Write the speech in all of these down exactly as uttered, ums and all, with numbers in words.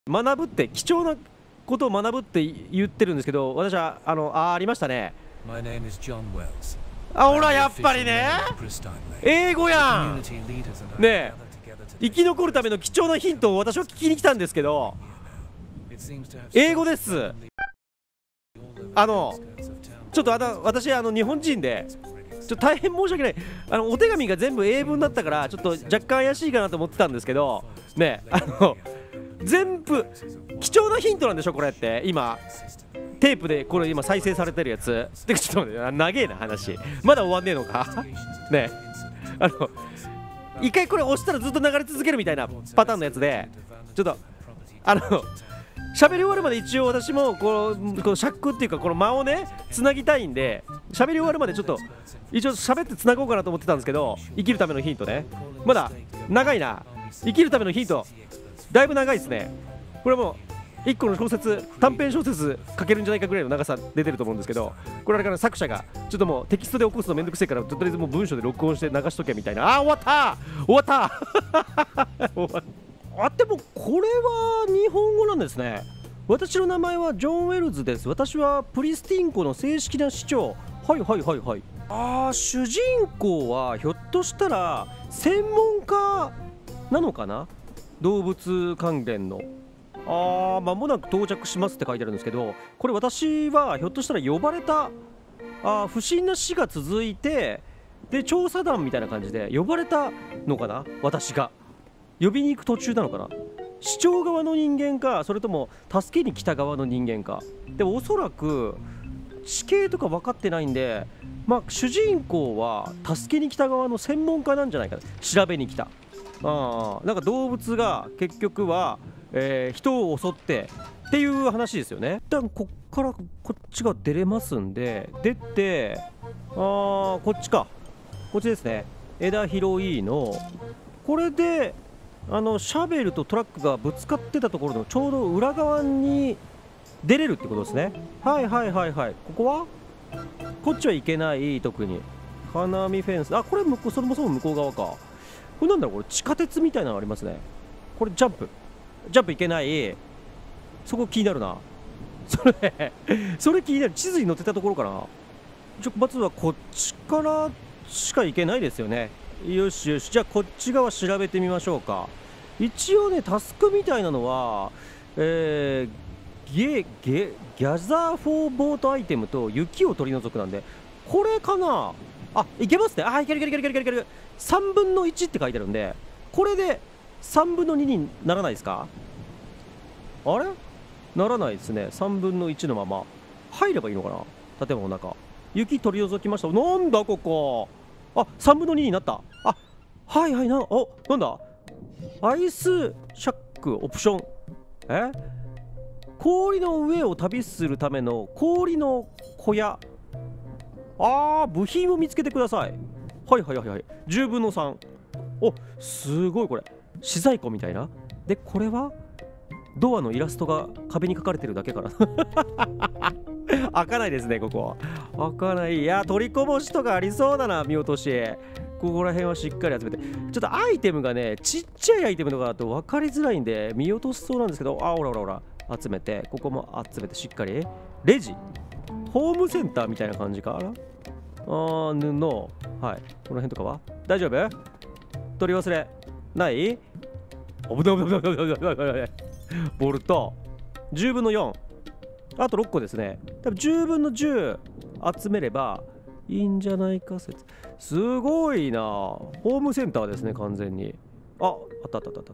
学ぶって貴重なことを学ぶって言ってるんですけど、私はあのあありましたね。あ、ほらやっぱりね、英語やんねえ。生き残るための貴重なヒントを私は聞きに来たんですけど、英語です。あのちょっとあの私あの日本人でちょっと大変申し訳ない、あのお手紙が全部英文だったからちょっと若干怪しいかなと思ってたんですけどね、あの全部貴重なヒントなんでしょこれって。今テープでこれ今再生されてるやつで、ちょっと待って、長えな話、まだ終わんねえのかね、あの一回これ押したらずっと流れ続けるみたいなパターンのやつで、ちょっとあの喋り終わるまで一応私もこのこの尺っていうかこの間をねつなぎたいんで、喋り終わるまでちょっと一応喋ってつなごうかなと思ってたんですけど、生きるためのヒントね、まだ長いな。生きるためのヒントだいぶ長いですね。これもういっこの小説、短編小説書けるんじゃないかぐらいの長さ出てると思うんですけど、これあれから作者がちょっともうテキストで起こすのめんどくせえからとりあえずもう文章で録音して流しとけみたいな。あー終わった終わった終わあでもこれは日本語なんですね。私の名前はジョン・ウェルズです。私はプリスティン湖の正式な市長。はいはいはいはい。あー主人公はひょっとしたら専門家なのかな、動物関連の。あー間もなく到着しますって書いてあるんですけど、これ私はひょっとしたら呼ばれた、あ不審な死が続いて、で調査団みたいな感じで呼ばれたのかな、私が呼びに行く途中なのかな、市長側の人間かそれとも助けに来た側の人間か。でもおそらく地形とか分かってないんで、まあ主人公は助けに来た側の専門家なんじゃないかな、調べに来た。あなんか動物が結局は、えー、人を襲ってっていう話ですよね。一旦こっからこっちが出れますんで、出て、あーこっちか、こっちですね。枝広いのこれであのシャベルとトラックがぶつかってたところのちょうど裏側に出れるってことですね。はいはいはいはい。ここはこっちは行けない。特に金網フェンス、あこれ向こう、それもそも向こう側か。これなんだろう、これ地下鉄みたいなのありますね。これジャンプジャンプいけない。そこ気になるな。それそれ気になる。地図に載ってたところかな。ちょまずはこっちからしか行けないですよね。よしよし、じゃあこっち側調べてみましょうか。一応ねタスクみたいなのは、えー、ゲゲギャザーフォーボートアイテムと雪を取り除くなんで、これかなあ。いけますね。あいけるいけるいけるいけるいける。さんぶんのいちって書いてあるんで、これでさんぶんのににならないですか。あれならないですね。さんぶんのいちのまま入ればいいのかな。建物の中雪取り除きました。なんだここ、あさんぶんのにになった。あはいはい、なおなんだ、アイスシャックオプション、え氷の上を旅するための氷の小屋。あー部品を見つけてください。はいはいはいはい。じゅうぶんのさん。おすごい、これ資材庫みたいな。でこれはドアのイラストが壁に描かれてるだけかな開かないですね、ここ開かない。いや取りこぼしとかありそうだな、見落とし。ここら辺はしっかり集めて、ちょっとアイテムがねちっちゃいアイテムとかだと分かりづらいんで見落としそうなんですけど、あほらほらほら集めて、ここも集めてしっかり。レジホームセンターみたいな感じかな。あー布、はい、この辺とかは大丈夫？取り忘れない？危ない危ない危ない危ない危ない危ない。ボルトじゅうぶんのよん、あとろっこですね。多分じゅうぶんのじゅう集めればいいんじゃないか説。すごいな、ホームセンターですね完全に。ああったあったあったあった。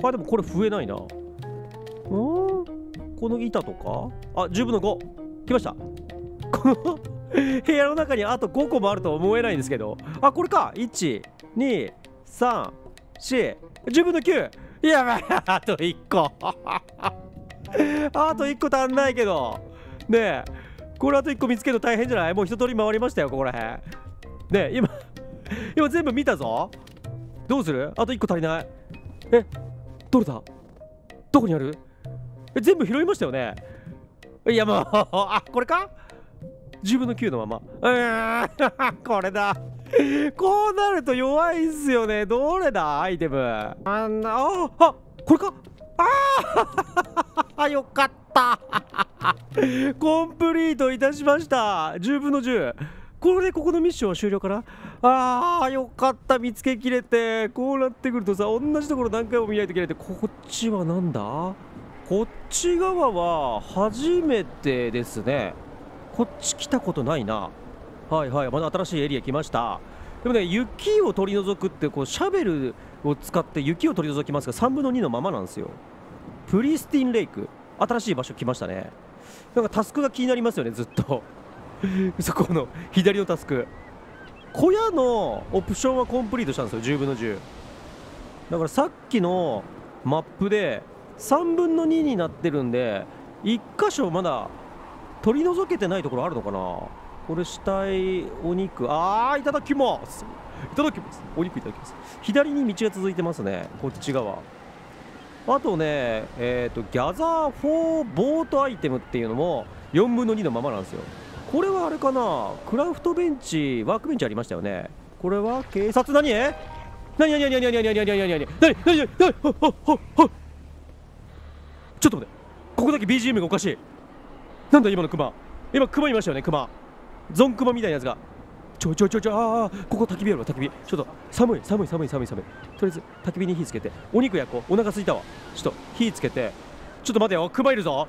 あでもこれ増えないな。んこの板とかあじゅうぶんのご来ました。この部屋の中にあとごこもあるとは思えないんですけど、あこれか。いちにさんよんじゅうぶんのきゅう。やばいあといっこあといっこ足んないけどねえ、これあといっこ見つけるの大変じゃない？もう一通り回りましたよここら辺ねえ。今今全部見たぞ。どうする？あといっこ足りない。えどれだ、どこにある？え全部拾いましたよね。いやもうあこれか。じゅうぶんのきゅうのまま。うーんこれだ。こうなると弱いっすよね。どれだアイテム。あんなああこれか。 あよかったコンプリートいたしました。じゅうぶんのじゅう。これでここのミッションは終了かな。あーよかった、見つけきれて。こうなってくるとさ、同じところ何回も見ないといけないって。こっちはなんだ、こっち側は初めてですね。こっち来たことないな。はいはい、まだ新しいエリア来ました。でもね、雪を取り除くってこうシャベルを使って雪を取り除きますがさんぶんのにのままなんですよ。プリスティンレイク、新しい場所来ましたね。なんかタスクが気になりますよね、ずっとそこの左のタスク、小屋のオプションはコンプリートしたんですよ、じゅうぶんのじゅう。だからさっきのマップでさんぶんのにになってるんで、いっ箇所まだ取り除けてないところあるのかな。これ死体、お肉、あーいただきます、いただきます、お肉いただきます。左に道が続いてますね、こっち側。あとね、えーとギャザーフォーボートアイテムっていうのもよんぶんのにのままなんですよ。これはあれかな、クラフトベンチ、ワークベンチありましたよね。これは警察、何何何何何何何何何何何何何何何何ちょっと待って、ここだけ ビージーエム がおかしい。なんだ今のクマ、今クマいましたよね、クマ、ゾンクマみたいなやつが。ちょちょちょちょ、ああここ焚き火やろ、焚き火。ちょっと寒い寒い寒い寒い寒い。とりあえず焚き火に火つけて、お肉焼こう、お腹すいたわ。ちょっと火つけて、ちょっと待てよ、クマいるぞ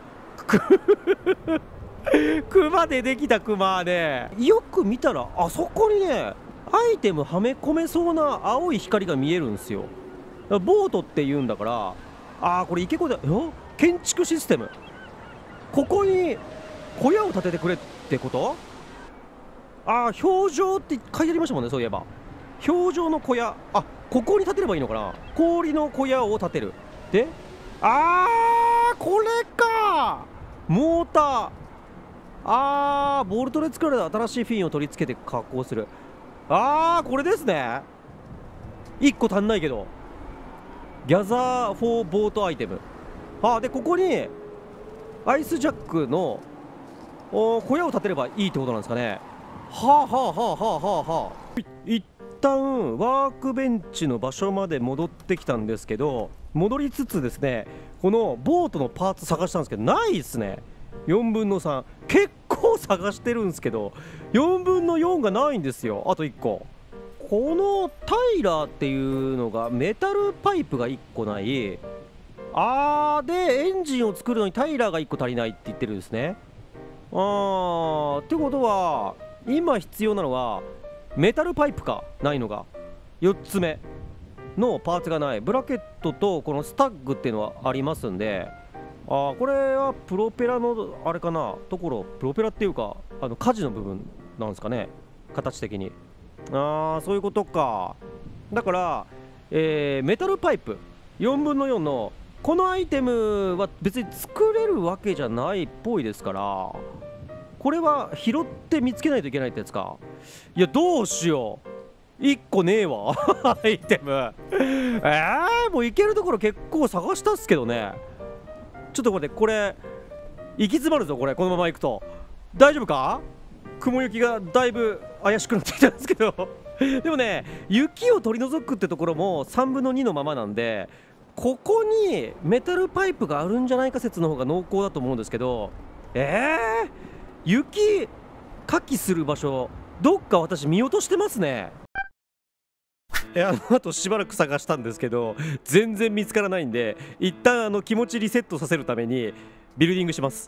クマでできたクマね。よく見たらあそこにね、アイテムはめ込めそうな青い光が見えるんですよ。ボートって言うんだから、ああこれ池子だよ、建築システム。ここに小屋を建ててくれってこと。ああ表情って書いてありましたもんね、そういえば。表情の小屋、あここに建てればいいのかな。氷の小屋を建てる。で、あーこれか、モーター、あーボルトで作られた新しいフィンを取り付けて加工する。あーこれですね。いっこ足んないけど、ギャザーフォーボートアイテム。あーでここにアイスジャックの小屋を建てればいいってことなんですかね。はあはあはあはあはあはあ。一旦ワークベンチの場所まで戻ってきたんですけど、戻りつつですね、このボートのパーツ探したんですけどないですね。よんぶんのさん、結構探してるんですけどよんぶんのよんがないんですよ。あといっこ、このタイラーっていうのがメタルパイプがいっこない。あーでエンジンを作るのにタイラーがいっこ足りないって言ってるんですね。あーってことは今必要なのはメタルパイプか、ないのがよっつめのパーツがない。ブラケットとこのスタッグっていうのはありますんで、あーこれはプロペラのあれかなところ、プロペラっていうかあの舵の部分なんですかね、形的に。あーそういうことか。だから、えーメタルパイプよんぶんのよんのこのアイテムは別に作れるわけじゃないっぽいですから、これは拾って見つけないといけないってやつか。いやどうしよう、いっこねえわアイテム。えー、もう行けるところ結構探したっすけどね。ちょっと待って、これ行き詰まるぞこれ、このまま行くと。大丈夫か。雲行きがだいぶ怪しくなってきたんですけどでもね、雪を取り除くってところもさんぶんのにのままなんで、ここにメタルパイプがあるんじゃないか説の方が濃厚だと思うんですけど、えー、雪かきする場所どっか私見落としてますね。あのあとしばらく探したんですけど全然見つからないんで、一旦あの気持ちリセットさせるためにビルディングします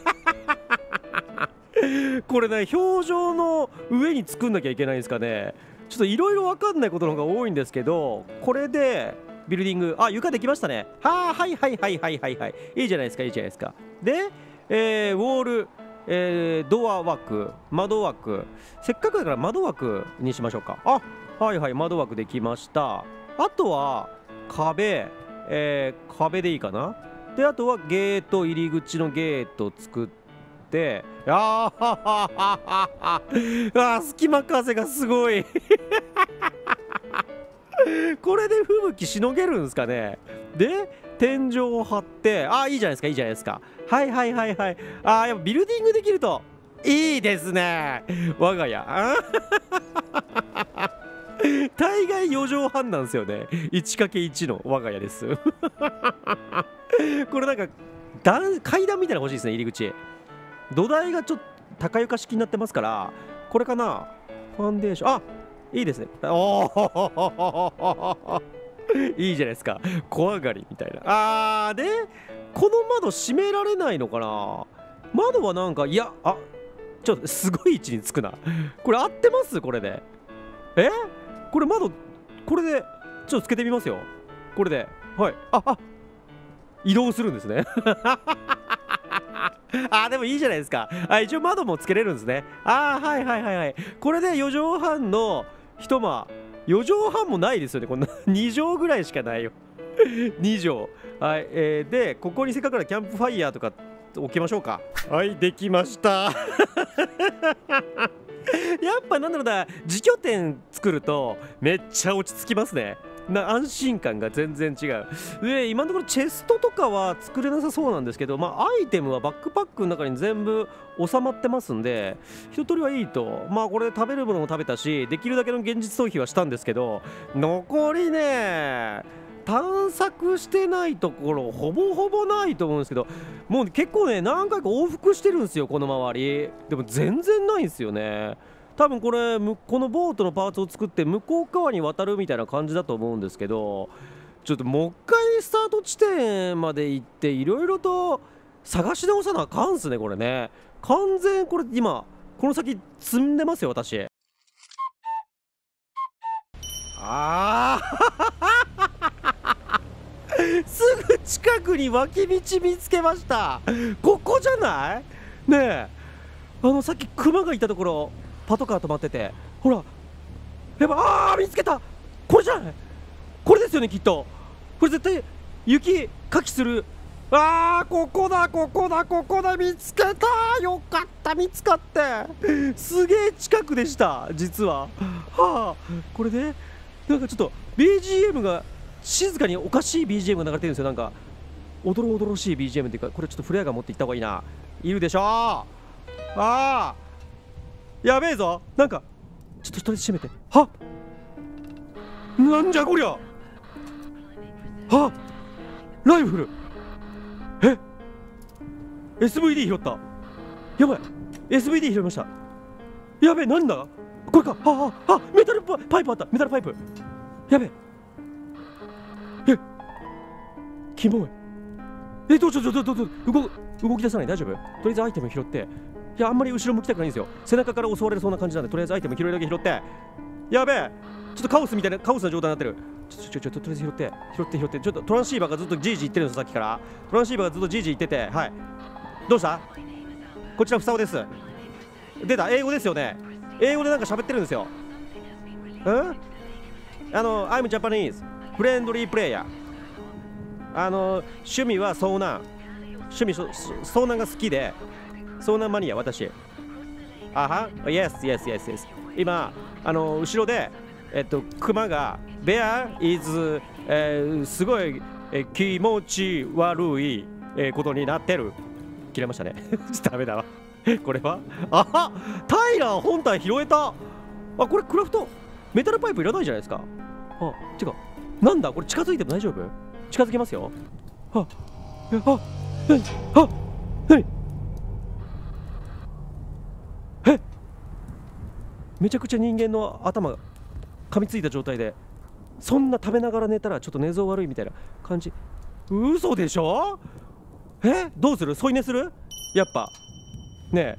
これね、表情の上に作んなきゃいけないんですかね。ちょっといろいろ分かんないことの方が多いんですけど、これでビルディング、あ床できましたね。はあはいはいはいはいはいはい、いいじゃないですかいいじゃないですか。で、えー、ウォール、えー、ドア枠、窓枠、せっかくだから窓枠にしましょうか。あはいはい、窓枠できました。あとは壁、えー、壁でいいかな。であとはゲート、入り口のゲート作って、あーははははあ隙間風がすごいこれで吹雪しのげるんですかね。で天井を張って、あいいじゃないですかいいじゃないですか。はいはいはいはい、あやっぱビルディングできるといいですね我が家大概よじょうはんなんですよね。 いちかけいち の我が家ですこれなんか段階段みたいなの欲しいですね。入り口土台がちょっと高床式になってますから、これかな。ファンデーション、あ、いいですね。おおいいじゃないですか。小上がりみたいな。あーでこの窓閉められないのかな。窓はなんか、いや、あ、ちょっとすごい位置につくな。これ合ってます？これでえこれ窓これでちょっとつけてみますよ。これではい、ああ移動するんですねあでもいいじゃないですか。あ、一応窓もつけれるんですね。あーはいはいはいはい。これでよじょうはんの一間、よじょうはんもないですよね。こんなにじょうぐらいしかないよにじょう。はい、えー、でここにせっかくからキャンプファイヤーとか置きましょうか。はい、できましたやっぱなんだろうな、自拠点作るとめっちゃ落ち着きますね。な安心感が全然違う。で今のところチェストとかは作れなさそうなんですけど、まあアイテムはバックパックの中に全部収まってますんで一通りはいいと。まあこれ食べるものも食べたし、できるだけの現実逃避はしたんですけど、残りね探索してないところほぼほぼないと思うんですけど、もう結構ね何回か往復してるんですよこの周り。でも全然ないんですよね。多分これこのボートのパーツを作って向こう側に渡るみたいな感じだと思うんですけど、ちょっともう一回スタート地点まで行っていろいろと探し直さなあかんっすねこれね。完全これ今この先積んでますよ私。あーすぐ近くに脇道見つけました。ここじゃないねえ。あのさっきクマがいたところパトカー止まってて、ほらやばい、あー見つけた。これじゃない、これですよねきっと。これ絶対雪かきする。あーここだここだここだ、見つけた。よかった見つかって、すげえ近くでした実は。はあこれでなんかちょっと ビージーエム が静かにおかしい ビージーエム が流れてるんですよ。なんかおどろおどろしい ビージーエム っていうか、これちょっとフレアガン持っていった方がいいな。いるでしょ。ああやべえぞ。なんかちょっと一人閉めて。はっなんじゃこりゃ。はっライフル、え エスブイディー 拾った。やばい エスブイディー 拾いました。やべえなんだこれか。はああメタルパイプあった。メタルパイプやべえ。えキモい。えどうしようどうしようどうしよう動動き出さない。大丈夫。とりあえずアイテム拾って、いやあんまり後ろ向きたくないんですよ。背中から襲われそうな感じなんで、とりあえずアイテム拾いだけ拾って。やべえちょっとカオスみたいなカオスな状態になってる。ちょちょちょちょとりあえず拾って拾って拾って。ちょっとトランシーバーがずっとジージー言ってるんですよさっきから。トランシーバーがずっとジージー言ってて、はいどうした。こちらふさおです。出た英語ですよね。英語でなんか喋ってるんですよ。うんあの I'm Japanese フレンドリープレイヤー。あの趣味は遭難。趣味遭難が好きで遭難マニア私。あは Yes yes yes yes。 今あの後ろでえっとクマが Bear is、えー、すごい、えー、気持ち悪い、えー、ことになってる。切れましたねダメだわこれはあはタイラー本体拾えた。あこれクラフトメタルパイプいらないじゃないですか。あ違うなんだこれ近づいても大丈夫。近づけますよ。はえあ何あ何えめちゃくちゃ人間の頭噛みついた状態でそんな食べながら寝たらちょっと寝相悪いみたいな感じ。嘘でしょ。えどうする添い寝する。やっぱねえ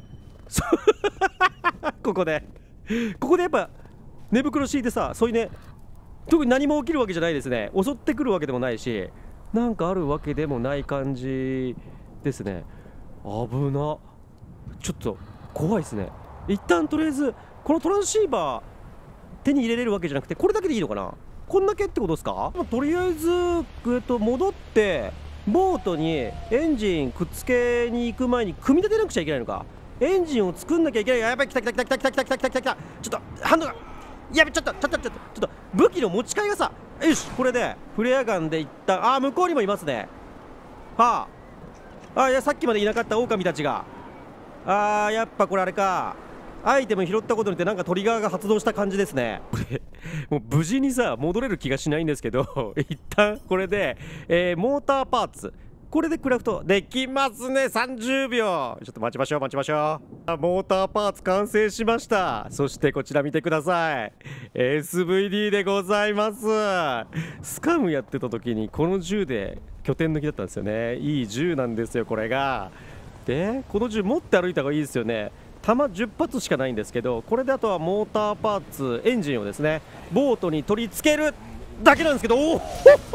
ここでここでやっぱ寝袋敷いてさ添い寝。特に何も起きるわけじゃないですね。襲ってくるわけでもないしなんかあるわけでもない感じですね。危なちょっと怖いですね。一旦とりあえずこのトランシーバー手に入れれるわけじゃなくてこれだけでいいのかな。こんだけってことですか。とりあえず、えっと、戻ってボートにエンジンくっつけに行く前に組み立てなくちゃいけないのか。エンジンを作んなきゃいけない。やばい来た来た来た来た来た来た来た来た来た。ちょっとハンドがやべちょっとちょっとちょっとちょっと武器の持ち替えがさ。よしこれでフレアガンでいったあ向こうにもいますね。はああいやさっきまでいなかった狼たちが。あーやっぱこれあれかアイテム拾ったことによってなんかトリガーが発動した感じですね。これもう無事にさ戻れる気がしないんですけど一旦これで、えー、モーターパーツこれでクラフトできますね。さんじゅうびょうちょっと待ちましょう待ちましょう。モーターパーツ完成しました。そしてこちら見てください、 エスブイディー でございます。スカムやってた時にこの銃で拠点抜きだったんですよね。いい銃なんですよこれが。でこの銃持って歩いた方がいいですよね。弾じゅっぱつしかないんですけど、これであとはモーターパーツエンジンをですねボートに取り付けるだけなんですけど、おお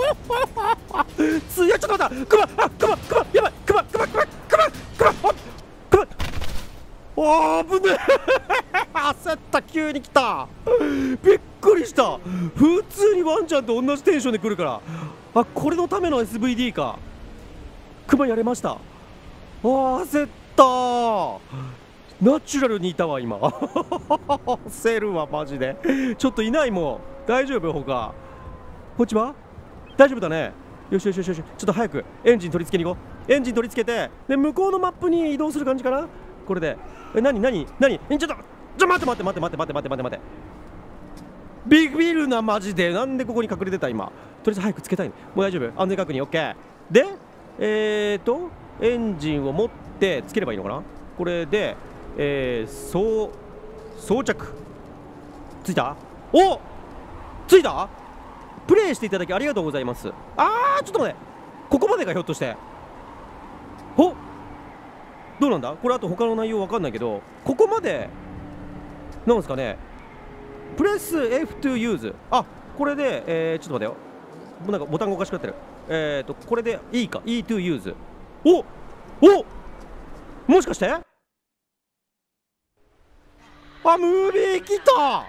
ついやちょっと待った、クマあクマクマやばいクマクマクマクマクマクマおー危ねえ焦った、急に来た、びっくりした。普通にワンちゃんと同じテンションで来るから、あこれのための エスブイディー か。クマやれました。あ焦った、ナチュラルにいたわ今焦るわマジで。ちょっといないもん、大丈夫ほか。こっちは大丈夫だね。よしよしよしよし、ちょっと早くエンジン取り付けに行こう。エンジン取り付けてで向こうのマップに移動する感じかな。これでえ何何何えちょっとちょっと待って待って待って待って待って待って待ってビビるなマジで。なんでここに隠れてた今。とりあえず早くつけたい。もう大丈夫、安全確認 OK でえーとエンジンを持ってつければいいのかな。これでえー、そう装着ついた。おついた。プレイしていただきありがとうございます。あーちょっと待って、ここまでかひょっとして。ほどうなんだこれ。あと他の内容わかんないけどここまでなんですかね。プレス エフ to use。 あこれで、えー、ちょっと待ってよ、もうなんかボタンがおかしくなってる。えーとこれでいいか E to use。 おおもしかしてあムービー来た。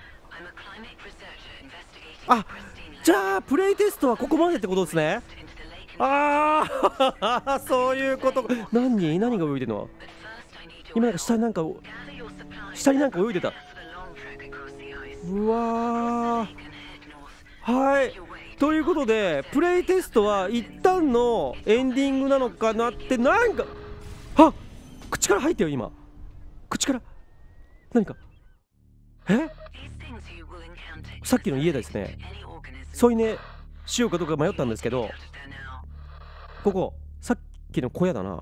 あじゃあプレイテストはここまでってことですね。ああそういうこと。何何が泳いでるの。今なんか下になんか下になんか泳いでた。うわーはいということでプレイテストは一旦のエンディングなのかなって。なんかあ口から入ってよ今。口から何かえさっきの家ですね。添い寝しようかどうか迷ったんですけど、ここさっきの小屋だな。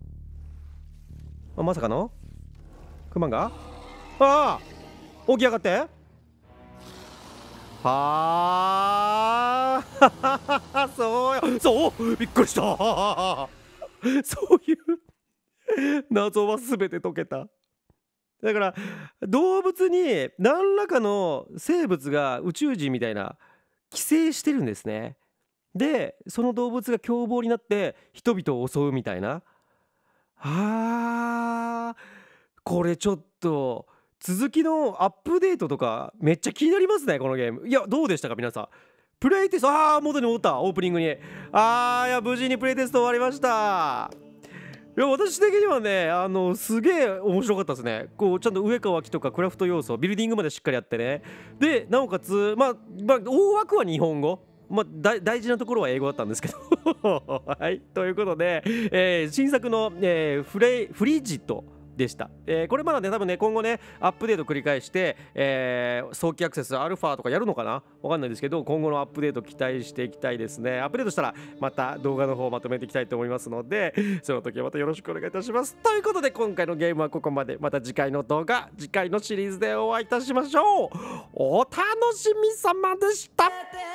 あまさかのクマがああ起き上がって。はあそうよそうびっくりしたそういう謎は全て解けた。だから動物に何らかの生物が宇宙人みたいな寄生してるんですね。でその動物が凶暴になって人々を襲うみたいな。あーこれちょっと続きのアップデートとかめっちゃ気になりますねこのゲーム。いやどうでしたか皆さん。プレイテストあー元に戻ったオープニングに。あーいや無事にプレイテスト終わりました。いや私的にはねあのすげえ面白かったですね。こうちゃんと植え替きとかクラフト要素ビルディングまでしっかりやってね。でなおかつまあ、まあ、大枠は日本語、まあ、大事なところは英語だったんですけどはいということで、えー、新作の、えー、フレフリジットでした、えー、これまだね多分ね今後ねアップデート繰り返して、えー、早期アクセスアルファとかやるのかなわかんないですけど、今後のアップデート期待していきたいですね。アップデートしたらまた動画の方をまとめていきたいと思いますので、その時はまたよろしくお願いいたします。ということで今回のゲームはここまで。また次回の動画次回のシリーズでお会いいたしましょう。お楽しみ様でした。